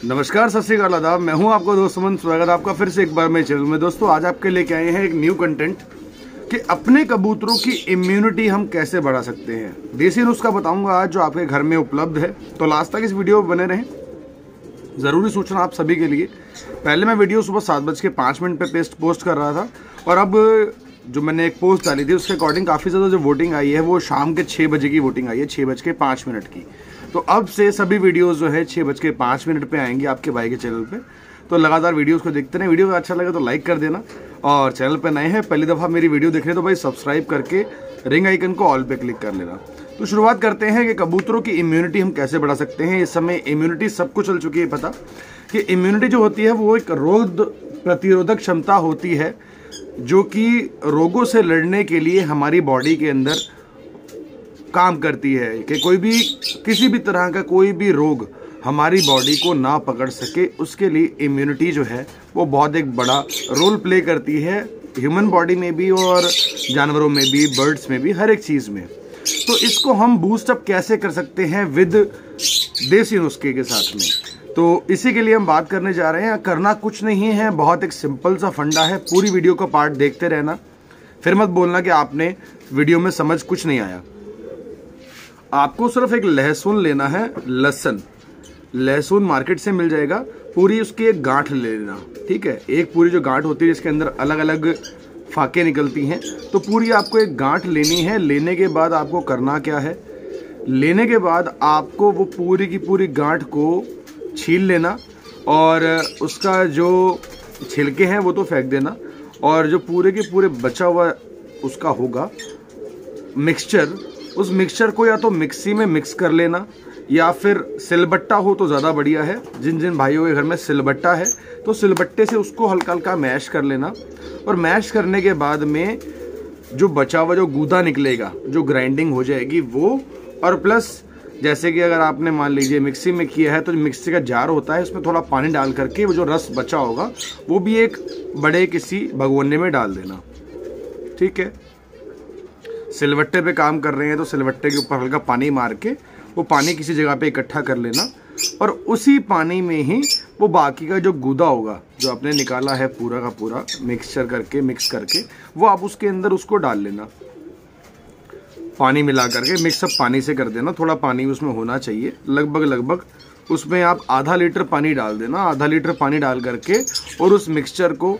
नमस्कार, सत श्री अकाल, आदाब। मैं हूं आपका दोस्त सुमन। स्वागत है आपका फिर से एक बार मेरे चैनल में। दोस्तों, आज आपके लेके आए हैं एक न्यू कंटेंट कि अपने कबूतरों की इम्यूनिटी हम कैसे बढ़ा सकते हैं। देसी नुस्खा बताऊंगा आज जो आपके घर में उपलब्ध है, तो लास्ट तक इस वीडियो में बने रहें। ज़रूरी सूचना आप सभी के लिए। पहले मैं वीडियो सुबह 7:05 पे पोस्ट कर रहा था, और अब जो मैंने एक पोस्ट डाली थी उसके अकॉर्डिंग काफ़ी ज़्यादा जो वोटिंग आई है वो शाम के 6 बजे की वोटिंग आई है, 6:05 की। तो अब से सभी वीडियोस जो है 6:05 पे आएंगी आपके भाई के चैनल पे। तो लगातार वीडियोस को देखते रहें। वीडियो अच्छा लगे तो लाइक कर देना, और चैनल पे नए हैं, पहली दफ़ा मेरी वीडियो देख रहे तो भाई सब्सक्राइब करके रिंग आइकन को ऑल पे क्लिक कर लेना। तो शुरुआत करते हैं कि कबूतरों की इम्यूनिटी हम कैसे बढ़ा सकते हैं। इस समय इम्यूनिटी सबको चल चुकी है पता कि इम्यूनिटी जो होती है वो एक रोग प्रतिरोधक क्षमता होती है, जो कि रोगों से लड़ने के लिए हमारी बॉडी के अंदर काम करती है कि कोई भी किसी भी तरह का कोई भी रोग हमारी बॉडी को ना पकड़ सके। उसके लिए इम्यूनिटी जो है वो बहुत एक बड़ा रोल प्ले करती है, ह्यूमन बॉडी में भी और जानवरों में भी, बर्ड्स में भी, हर एक चीज़ में। तो इसको हम बूस्ट अप कैसे कर सकते हैं विद देसी नुस्खे के साथ में, तो इसी के लिए हम बात करने जा रहे हैं। करना कुछ नहीं है, बहुत एक सिंपल सा फंडा है। पूरी वीडियो का पार्ट देखते रहना, फिर मत बोलना कि आपने वीडियो में समझ कुछ नहीं आया। आपको सिर्फ एक लहसुन लेना है, लहसुन मार्केट से मिल जाएगा। पूरी उसकी एक गांठ ले लेना, ठीक है। एक पूरी जो गांठ होती है जिसके अंदर अलग अलग फाके निकलती हैं, तो पूरी आपको एक गांठ लेनी है। लेने के बाद आपको करना क्या है, लेने के बाद आपको वो पूरी की पूरी गांठ को छील लेना, और उसका जो छिलके हैं वो तो फेंक देना, और जो पूरे के पूरे बचा हुआ उसका होगा मिक्सचर, उस मिक्सचर को या तो मिक्सी में मिक्स कर लेना, या फिर सिलबट्टा हो तो ज़्यादा बढ़िया है। जिन जिन भाइयों के घर में सिलबट्टा है तो सिलबट्टे से उसको हल्का हल्का मैश कर लेना, और मैश करने के बाद में जो बचा हुआ जो गूदा निकलेगा, जो ग्राइंडिंग हो जाएगी वो, और प्लस जैसे कि अगर आपने मान लीजिए मिक्सी में किया है तो मिक्सी का जार होता है, उसमें थोड़ा पानी डाल करके वो जो रस बचा होगा वो भी एक बड़े किसी भगोने में डाल देना, ठीक है। सिलबट्टे पे काम कर रहे हैं तो सिलबट्टे के ऊपर हल्का पानी मार के वो पानी किसी जगह पे इकट्ठा कर लेना, और उसी पानी में ही वो बाकी का जो गूदा होगा जो आपने निकाला है पूरा का पूरा मिक्स करके वो आप उसके अंदर उसको डाल लेना। पानी मिला करके मिक्सअप पानी से कर देना। थोड़ा पानी उसमें होना चाहिए, लगभग उसमें आप आधा लीटर पानी डाल देना। आधा लीटर पानी डाल करके और उस मिक्सचर को,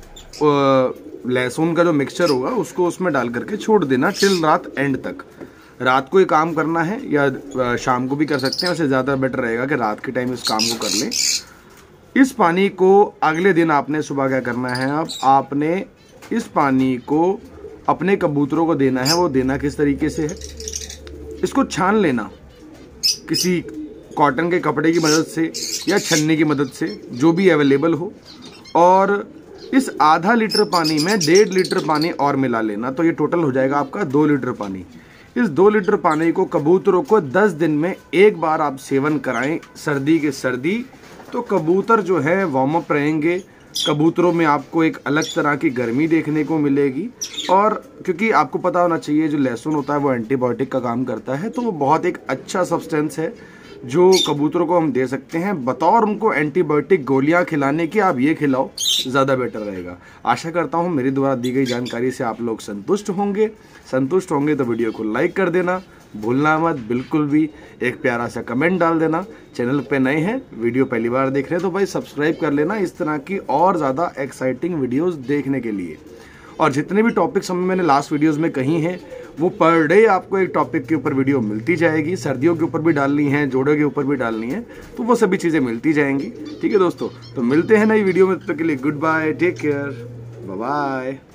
लहसुन का जो मिक्सचर होगा उसको उसमें डाल करके छोड़ देना टिल रात एंड तक। रात को ये काम करना है या शाम को भी कर सकते हैं, उससे ज़्यादा बेटर रहेगा कि रात के टाइम इस काम को कर लें। इस पानी को अगले दिन आपने सुबह क्या करना है, आपने इस पानी को अपने कबूतरों को देना है। वो देना किस तरीके से है, इसको छान लेना किसी कॉटन के कपड़े की मदद से या छन्नी की मदद से, जो भी अवेलेबल हो, और इस आधा लीटर पानी में 1.5 लीटर पानी और मिला लेना। तो ये टोटल हो जाएगा आपका 2 लीटर पानी। इस 2 लीटर पानी को कबूतरों को 10 दिन में एक बार आप सेवन कराएं, सर्दी के सर्दी, तो कबूतर जो है वार्म अप रहेंगे। कबूतरों में आपको एक अलग तरह की गर्मी देखने को मिलेगी, और क्योंकि आपको पता होना चाहिए जो लहसुन होता है वो एंटीबायोटिक का काम करता है, तो वो बहुत एक अच्छा सब्सटेंस है जो कबूतरों को हम दे सकते हैं। बतौर उनको एंटीबायोटिक गोलियां खिलाने की आप ये खिलाओ, ज़्यादा बेटर रहेगा। आशा करता हूं मेरी द्वारा दी गई जानकारी से आप लोग संतुष्ट होंगे तो वीडियो को लाइक कर देना, भूलना मत बिल्कुल भी। एक प्यारा सा कमेंट डाल देना। चैनल पे नए हैं, वीडियो पहली बार देख रहे हैं तो भाई सब्सक्राइब कर लेना इस तरह की और ज़्यादा एक्साइटिंग वीडियोज़ देखने के लिए। और जितने भी टॉपिक्स मैंने लास्ट वीडियोज़ में कही हैं वो पर डे आपको एक टॉपिक के ऊपर वीडियो मिलती जाएगी। सर्दियों के ऊपर भी डालनी है, जोड़ों के ऊपर भी डालनी है, तो वो सभी चीज़ें मिलती जाएंगी, ठीक है दोस्तों। तो मिलते हैं नई वीडियो में, तब तक के लिए good bye, take care, bye bye.